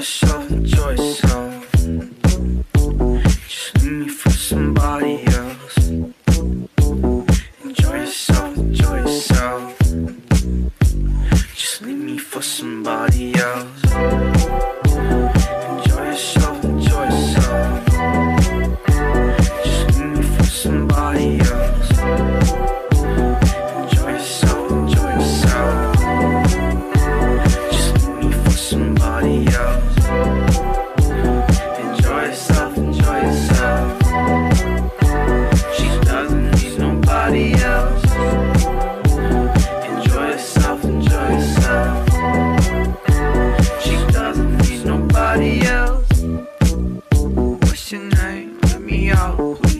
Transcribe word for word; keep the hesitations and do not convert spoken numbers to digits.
yourself, enjoy yourself. Just leave me for somebody else. Enjoy yourself, enjoy yourself. Just leave me for somebody else. Enjoy yourself, enjoy yourself. Just leave me for somebody else. Enjoy yourself, enjoy yourself. Just leave me for somebody else. Enjoy yourself, enjoy yourself. She doesn't need nobody else. Enjoy yourself, enjoy yourself. She doesn't need nobody else. What's your name? Let me out, please.